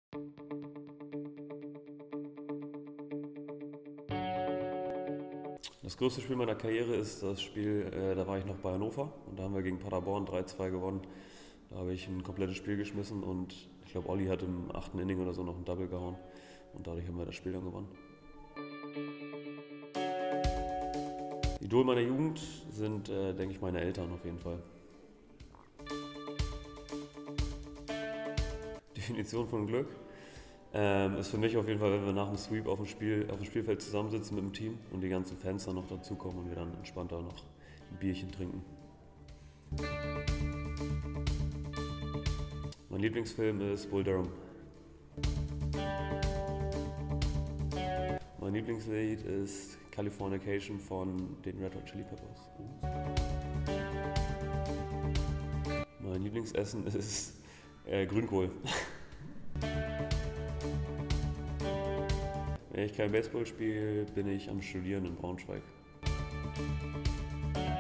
Das größte Spiel meiner Karriere ist das Spiel, da war ich noch bei Hannover und da haben wir gegen Paderborn 3-2 gewonnen. Da habe ich ein komplettes Spiel geschmissen und ich glaube, Olli hat im 8. Inning oder so noch ein Double gehauen und dadurch haben wir das Spiel dann gewonnen. Idol meiner Jugend sind, denke ich, meine Eltern auf jeden Fall. Definition von Glück ist für mich auf jeden Fall, wenn wir nach dem Sweep auf dem Spielfeld zusammensitzen mit dem Team und die ganzen Fans dann noch dazukommen und wir dann entspannter noch ein Bierchen trinken. Mein Lieblingsfilm ist Bull Durham. Mein Lieblingslied ist Californication von den Red Hot Chili Peppers. Mein Lieblingsessen ist Grünkohl. Wenn ich kein Baseball spiele, bin ich am Studieren in Braunschweig.